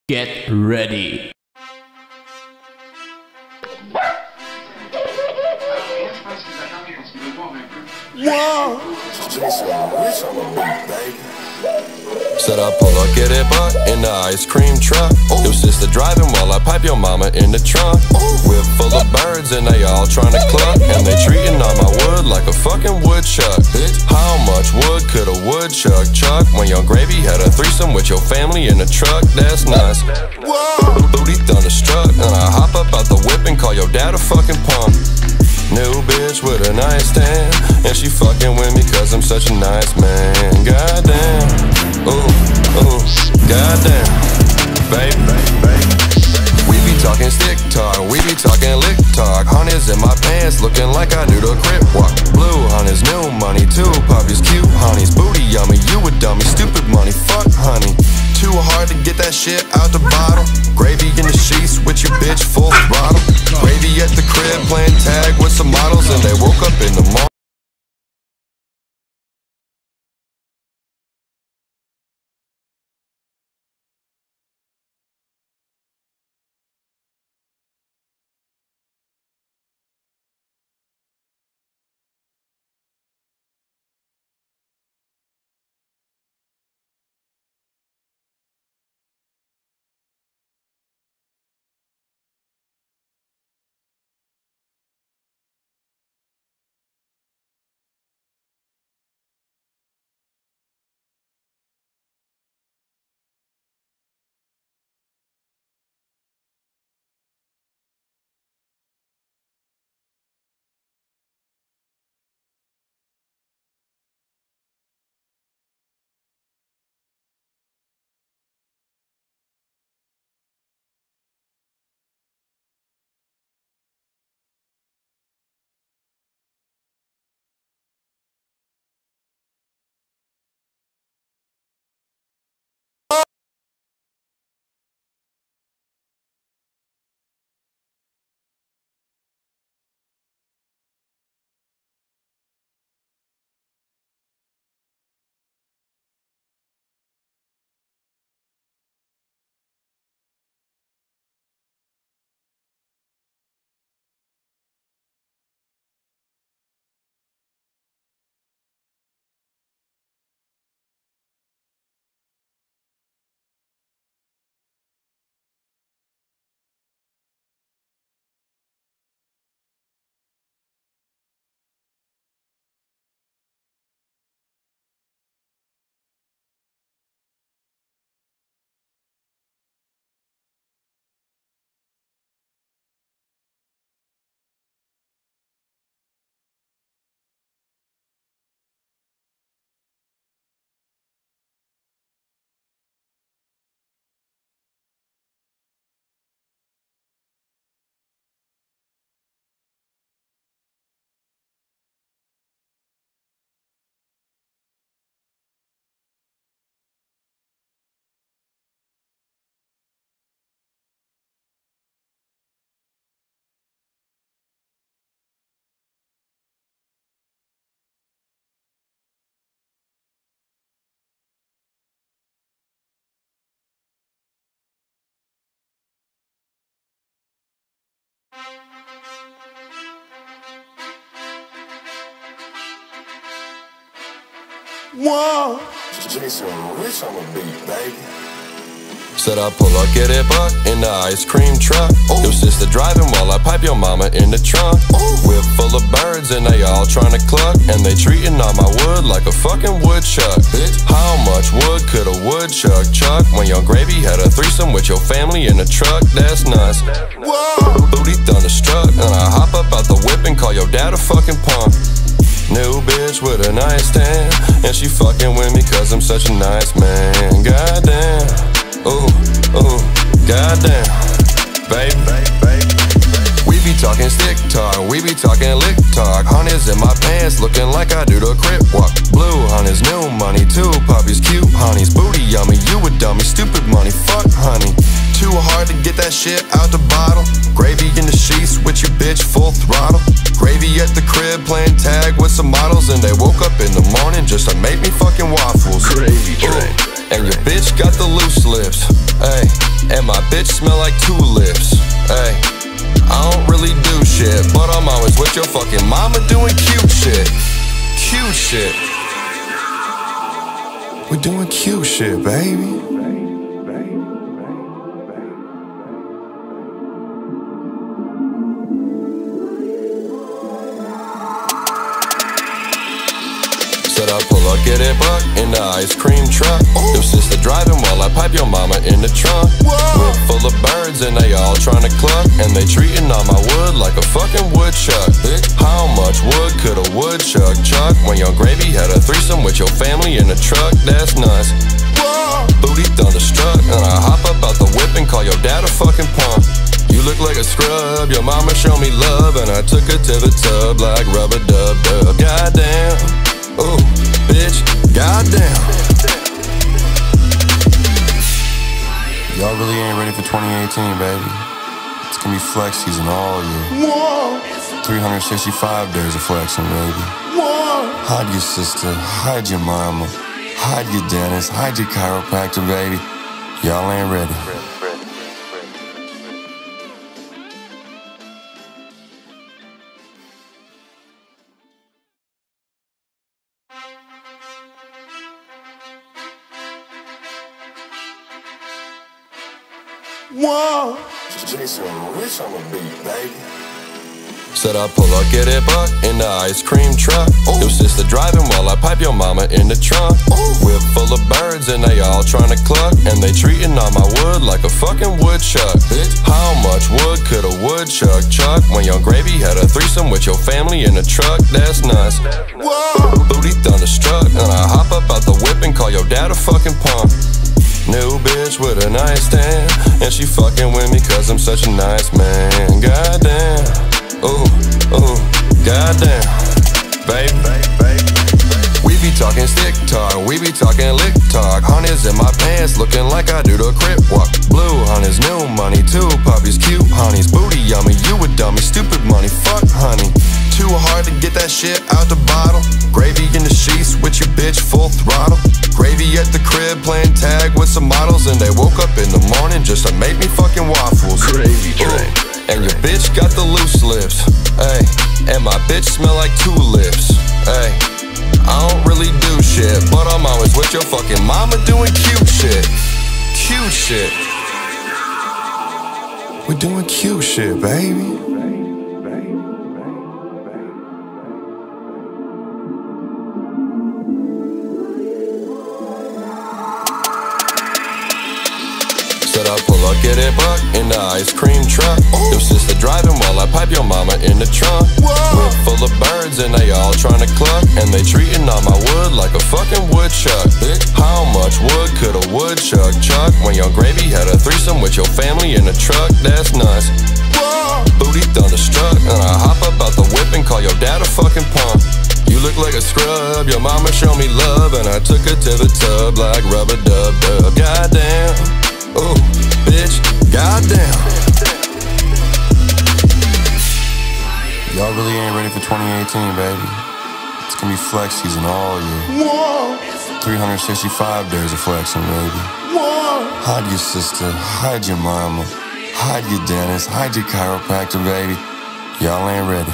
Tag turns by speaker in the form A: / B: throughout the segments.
A: Get ready.
B: Whoa.
C: Said I pull up, get it buck in the ice cream truck. Your sister driving while I pipe your mama in the trunk. Whip full of birds and they all tryna cluck, and they treating all my wood like a fucking woodchuck. How much wood could a woodchuck chuck when your gravy had a threesome with your family in the truck? That's nice. Booty thunderstruck, and I hop up out the whip and call your dad a fucking punk. New bitch with a nice tan, and she fucking with me cause I'm such a nice man. Goddamn, ooh, goddamn, baby. We be talking stick talk, we be talking lick talk. Honey's in my pants looking like I do the crip walk. Blue honey's new money, two puppies, cute honeys. Booty yummy, you a dummy, stupid money, fuck honey. Too hard to get that shit out the bottle. Gravy in the sheets with your bitch full throttle. Gravy at the crib playing tag with some models, and they woke up in the morning.
B: Whoa.
D: Jason Rich on the beat, baby.
C: Said I pull up, get it buck in the ice cream truck. Your sister driving while I pipe your mama in the trunk. Whip full of birds and they all tryna cluck, and they treating all my wood like a fucking woodchuck. How much wood could a woodchuck chuck when your gravy had a threesome with your family in the truck? That's nice. Booty thunderstruck, and I hop up out the whip and call your dad a fucking punk. New bitch with a nice tan, and she fucking with me cause I'm such a nice man. Goddamn, ooh, goddamn, baby. We be talking stick talk, we be talking lick talk. Honey's in my pants looking like I do the crip walk. Blue honey's new money, two puppies, cute honeys. Booty yummy, you a dummy, stupid money, fuck honey. Too hard to get that that shit out the bottle. Gravy in the sheets with your bitch full throttle. Gravy at the crib playing tag with some models, and they woke up in the morning just to make me fucking waffles.
B: Gravy train.
C: And your bitch got the loose lips, ayy. And my bitch smell like tulips, ayy. I don't really do shit, but I'm always with your fucking mama doing cute shit. Cute shit. We're doing cute shit, baby. Said I pull up, get it buck in the ice cream truck. Your sister driving while I pipe your mama in the trunk. Whip full of birds and they all trying to cluck, and they treating all my wood like a fucking woodchuck. How much wood could a woodchuck chuck when your gravy had a threesome with your family in the truck? That's nuts. Booty thunderstruck, and I hop up out the whip and call your dad a fucking punk. You look like a scrub, your mama showed me love, and I took her to the tub like rubber dub dub. Goddamn. Ooh, bitch, goddamn. Y'all really ain't ready for 2018, baby. It's gonna be flex season all year. 365 days of flexing, baby. Hide your sister, hide your mama, hide your dentist, hide your chiropractor, baby. Y'all ain't ready.
B: Whoa.
D: Jason Rich on the beat, baby.
C: Said I pull up, get it buck in the ice cream truck. Your sister driving while I pipe your mama in the trunk. Whip full of birds and they all trying to cluck, and they treating all my wood like a fucking woodchuck. How much wood could a woodchuck chuck when your gravy had a threesome with your family in the truck? That's nuts. Booty thunderstruck, and I hop up out the whip and call your dad a fucking punk. New bitch with a nice tan, and she fucking with me cause I'm such a nice man. Goddamn, ooh, ooh, goddamn, baby. We be talking stick talk, we be talking lick talk. Honey's in my pants looking like I do the crip walk. Blue honey's new money, two puppies cute honey's booty yummy. You a dummy, stupid money, fuck honey. Too hard to get that shit out the bottle. Gravy in the sheets with your bitch full throttle. Gravy at the crib playing tag with some models, and they woke up in the morning just to make me fucking waffles.
B: Gravy train.
C: And your bitch got the loose lips, ayy. And my bitch smell like tulips, ayy. I don't really do shit, but I'm always with your fucking mama doing cute shit. Cute shit. We're doing cute shit, baby. Said I pull up, get it buck in the ice cream truck. Your sister driving while I pipe your mama in the trunk. Whip full of birds and they all trying to cluck, and they treating all my wood like a fucking woodchuck. How much wood could a woodchuck chuck when your gravy had a threesome with your family in the truck? That's nuts. Booty thunderstruck, and I hop up out the whip and call your dad a fucking punk. You look like a scrub, your mama showed me love, and I took her to the tub like rubber dub dub. Goddamn. Ooh, bitch, goddamn. Y'all really ain't ready for 2018, baby. It's gonna be flex season all year. 365 days of flexing, baby. Hide your sister, hide your mama, hide your dentist, hide your chiropractor, baby. Y'all ain't ready.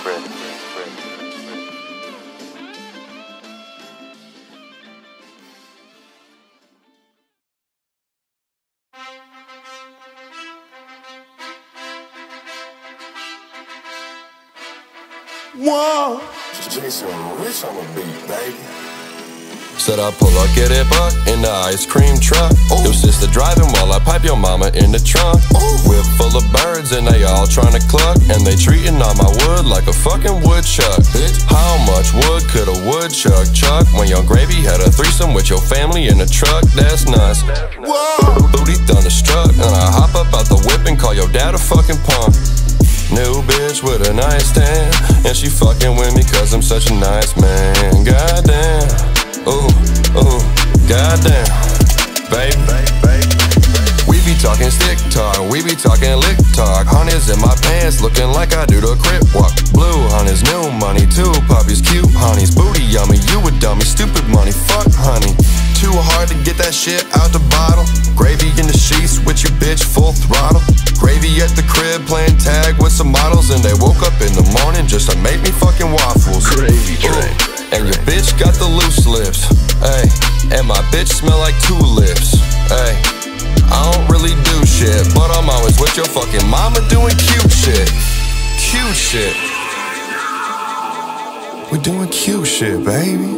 B: Whoa.
D: Jason Rich on the beat, baby.
C: Said I pull up, get it buck in the ice cream truck. Your sister driving while I pipe your mama in the trunk. Whip full of birds and they all trying to cluck, and they treating all my wood like a fucking woodchuck. How much wood could a woodchuck chuck when your gravy had a threesome with your family in the truck? That's nuts. Booty thunderstruck, and I hop up out the whip and call your dad a fucking punk. New bitch with a nice tan, and she fucking with me cause I'm such a nice man. Goddamn, ooh, ooh, goddamn, baby. We be talking stick talk, we be talking lick talk. Honey's in my pants, looking like I do the crip walk. Blue honey's new money, two puppies, cute honeys. Booty yummy, you a dummy, stupid money, fuck honey. Too hard to get that shit out the bottle. Gravy in the sheets with your bitch full throttle. Gravy at the crib playing tag with some models, and they woke up in the morning just to make me fucking waffles.
B: Gravy train.
C: And your bitch got the loose lips, ayy. And my bitch smell like tulips, ayy. I don't really do shit, but I'm always with your fucking mama doing cute shit. Cute shit. We're doing cute shit, baby.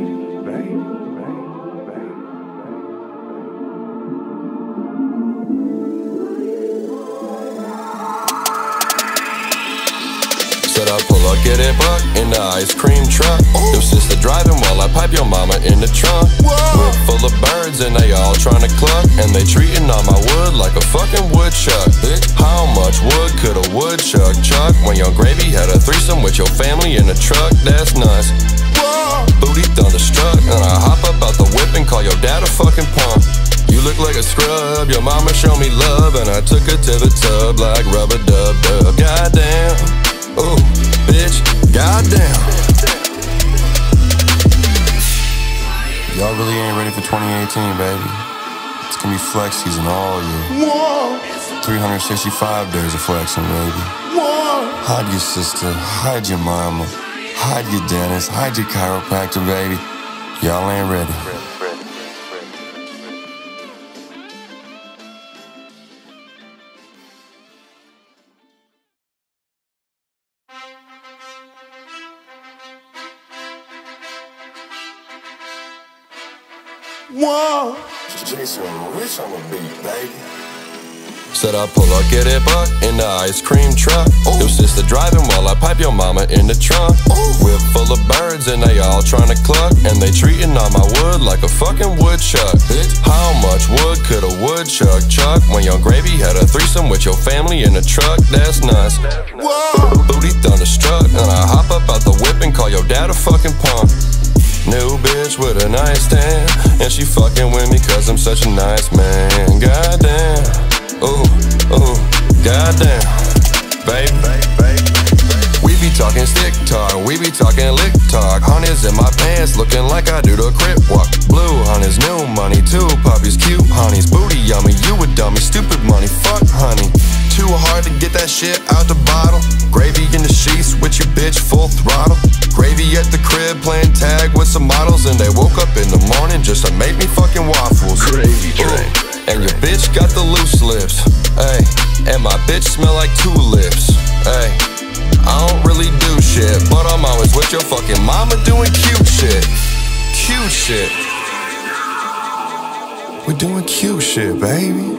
C: Said I pull up, get it buck in the ice cream truck. Your sister driving while I pipe your mama in the trunk. Whip full of birds and they all trying to cluck, and they treating all my wood like a fucking woodchuck. How much wood could a woodchuck chuck when your gravy had a threesome with your family in the truck? That's nuts. Booty thunderstruck, and I hop up out the whip and call your dad a fucking punk. You look like a scrub, your mama showed me love, and I took her to the tub like rubber dub dub. Goddamn. Ooh, bitch, goddamn. Y'all really ain't ready for 2018, baby. It's gonna be flex season all year. 365 days of flexing, baby. Hide your sister, hide your mama, hide your dentist, hide your chiropractor, baby. Y'all ain't ready.
B: Whoa.
D: Jason Rich on the beat, baby.
C: Said I pull up, get it buck in the ice cream truck. Your sister driving while I pipe your mama in the trunk. Whip full of birds and they all trying to cluck, and they treating all my wood like a fucking woodchuck. How much wood could a woodchuck chuck when your gravy had a threesome with your family in the truck? That's nuts. Booty thunderstruck, and I hop up out the whip and call your dad a fucking punk. New bitch with a nightstand, and she fucking with me cause I'm such a nice man. Goddamn, ooh, ooh, goddamn, baby. We be talking stick talk, we be talking lick talk. Honey's in my pants, looking like I do the crip walk. Blue honey's new money, two puppies, cute honeys. Booty yummy, you a dummy, stupid money, fuck honey. Too hard to get that shit out the bottle. Gravy in the sheets with your bitch full throttle. Gravy at the crib playing tag with some models, and they woke up in the morning just to make me fucking waffles.
B: Gravy train.
C: And your bitch got the loose lips, ayy. And my bitch smell like tulips, ayy. I don't really do shit, but I'm always with your fucking mama doing cute shit. Cute shit. We're doing cute shit, baby.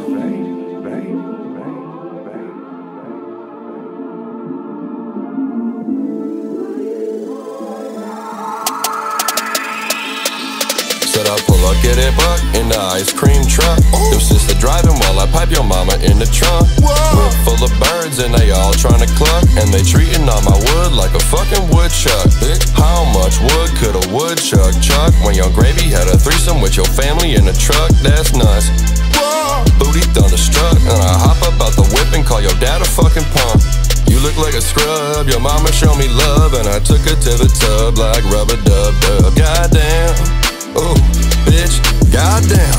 C: Said I pull up, get it buck in the ice cream truck. Your sister driving while I pipe your mama in the trunk. Whip full of birds and they all trying to cluck, and they treating all my wood like a fucking woodchuck. How much wood could a woodchuck chuck when your gravy had a threesome with your family in the truck? That's nuts. Booty thunderstruck, and I hop up out the whip and call your dad a fucking punk. You look like a scrub, your mama showed me love, and I took her to the tub like rubber dub dub. Goddamn. Ooh, bitch, goddamn.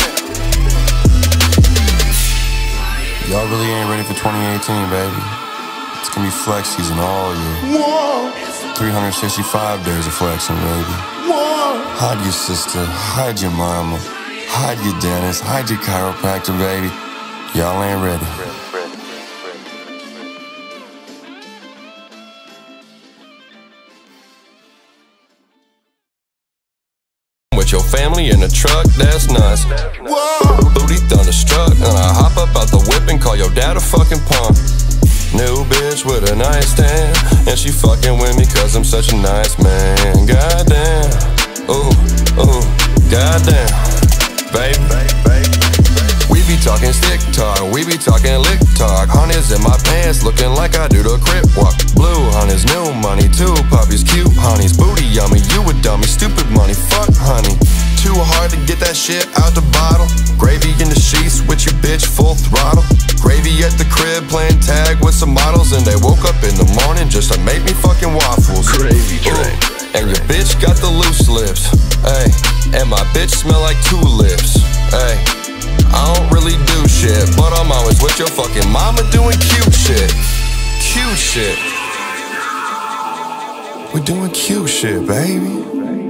C: Y'all really ain't ready for 2018, baby. It's gonna be flex season all year. 365 days of flexing, baby. Hide your sister, hide your mama, hide your dentist, hide your chiropractor, baby. Y'all ain't ready. With your family in the truck, that's nuts. Booty thunderstruck, and I hop up out the whip and call your dad a fucking punk. New bitch with a nightstand, and she fucking with me cause I'm such a nice man. Goddamn, ooh, ooh, goddamn, baby. We be talking stick talk, we be talking lick talk. Honey's in my pants, looking like I do the crip walk. Blue honey's new money, two puppies cute honey's booty yummy. You a dummy, stupid money, fuck honey. Too hard to get that shit out the bottle. Gravy in the sheets with your bitch full throttle. Gravy at the crib playing tag with some models, and they woke up in the morning just to make me fucking waffles.
B: Gravy train.
C: And your bitch got the loose lips, ayy. And my bitch smell like tulips, ayy. I don't really do shit, but I'm always with your fucking mama doing cute shit. Cute shit. We're doing cute shit, baby.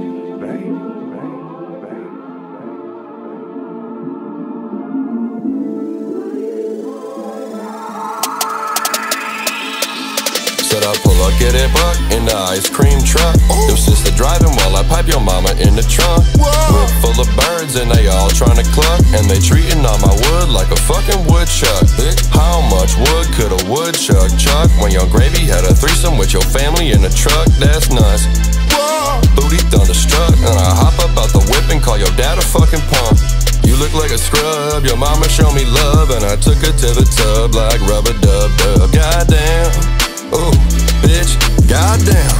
C: Said I pull up, get it buck in the ice cream truck. Your sister driving while I pipe your mama in the trunk. Whip full of birds and they all trying to cluck, and they treating all my wood like a fucking woodchuck. How much wood could a woodchuck chuck when your gravy had a threesome with your family in the truck? That's nuts. Booty thunderstruck, and I hop up out the whip and call your dad a fucking punk. You look like a scrub, your mama showed me love, and I took her to the tub like rubber dub dub. Goddamn. Ooh, bitch, goddamn.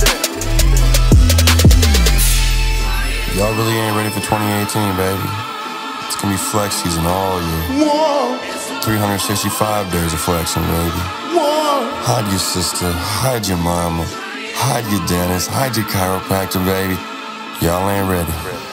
C: Y'all really ain't ready for 2018, baby. It's gonna be flex season all year. 365 days of flexing, baby. Hide your sister, hide your mama, hide your dentist, hide your chiropractor, baby. Y'all ain't ready.